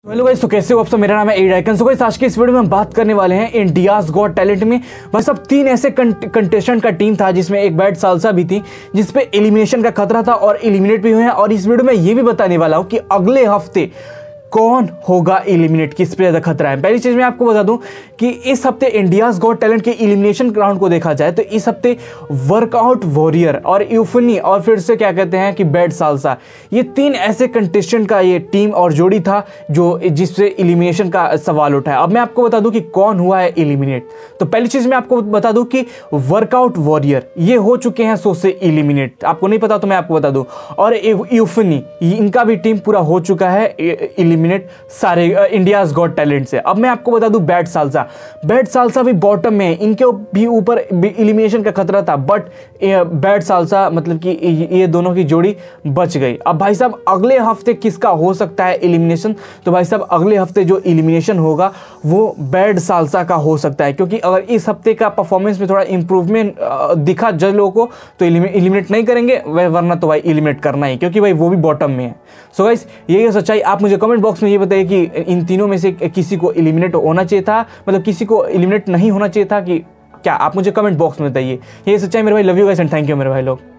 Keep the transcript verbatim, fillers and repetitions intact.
Hello guys, तो कैसे हो आप सब। मेरा नाम है एड आइकन। सो गाइस, आज की इस वीडियो में हम बात करने वाले हैं इंडियाज गॉट टैलेंट में वह सब तीन ऐसे कंटेस्टेंट का टीम था जिसमें एक बैड सालसा भी थी जिसपे एलिमिनेशन का खतरा था और एलिमिनेट भी हुए हैं। और इस वीडियो में ये भी बताने वाला हूं कि अगले हफ्ते कौन होगा एलिमिनेट, किस पे ज़्यादा खतरा है। पहली चीज़ मैं आपको बता दूं कि इस हफ्ते इंडियाज गॉट टैलेंट के एलिमिनेशन राउंड को देखा जाए तो इस हफ्ते वर्कआउट वॉरियर और यूफनी और फिर से क्या कहते हैं कि बैड सालसा, ये तीन ऐसे कंटेस्टेंट का ये टीम और जोड़ी था जो जिससे एलिमिनेशन का सवाल उठा है। अब मैं आपको बता दूं कि कौन हुआ है एलिमिनेट। तो पहली चीज़ मैं आपको बता दूं कि वर्कआउट वॉरियर ये हो चुके हैं शो से एलिमिनेट। आपको नहीं पता तो मैं आपको बता दूं। और यूफनी, इनका भी टीम पूरा हो चुका है मिनट सारे इंडियाज गॉट टैलेंट से। अब मैं आपको बता दूं बैड सालसा, बैड सालसा भी बॉटम में है, इनके भी ऊपर एलिमिनेशन का खतरा था बट बैड सालसा मतलब कि ये दोनों की जोड़ी बच गई। अब भाई साहब अगले हफ्ते किसका हो सकता है एलिमिनेशन, तो भाई साहब अगले हफ्ते जो एलिमिनेशन होगा वो बैड सालसा का हो सकता है, क्योंकि अगर इस हफ्ते का परफॉर्मेंस में थोड़ा इंप्रूवमेंट दिखा जज लोगों को तो एलिमिनेट नहीं करेंगे, वरना तो भाई एलिमिनेट करना ही, क्योंकि भाई वो भी बॉटम में है। सो गाइस, यही है सच्चाई। आप मुझे कमेंट बॉक्स में ये बताइए कि इन तीनों में से किसी को एलिमिनेट होना चाहिए था, मतलब किसी को एलिमिनेट नहीं होना चाहिए था कि क्या, आप मुझे कमेंट बॉक्स में बताइए। ये सच्चाई मेरे भाई। Love you guys and thank you मेरे भाई लोग।